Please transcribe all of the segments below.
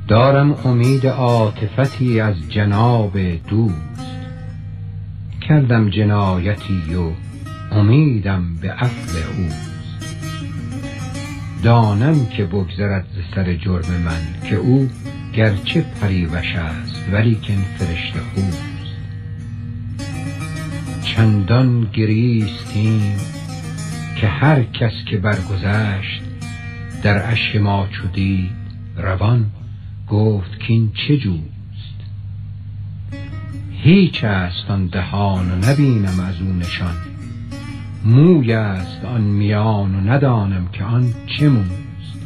دارم امید عاطفتی از جناب دوست، کردم جنایتی و امیدم به عفو اوست. دانم که بگذرد ز سر جرم من، که او گرچه پریوش است ولیکن فرشته خوست. چندان گریستیم که هر کس که برگذشت در اشک ما چو دید روان، گفت کین چه جوست. هیچ است آن دهان و نبینم از او نشان، موی است آن میان و ندانم که آن چه موست.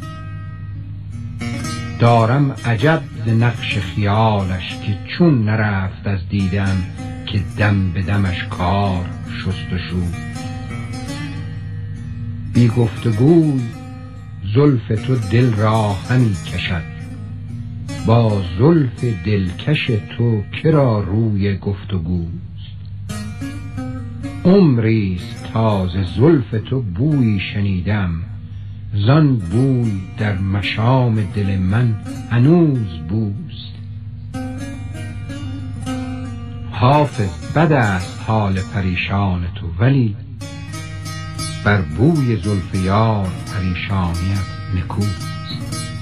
دارم عجب ز نقش خیالش که چون نرفت از دیدم، که دم به دمش کار شست و شوست. بی گفتگوی زلف تو دل را همی کشد، با زلف دلکش تو کرا روی گفتگوست. عمریست تا ز زلف تو بویی شنیدم، زان بوی در مشام دل من هنوز بوست. حافظ بد است حال پریشان تو، ولی بر بوی زلف یار پریشانیت نکوست.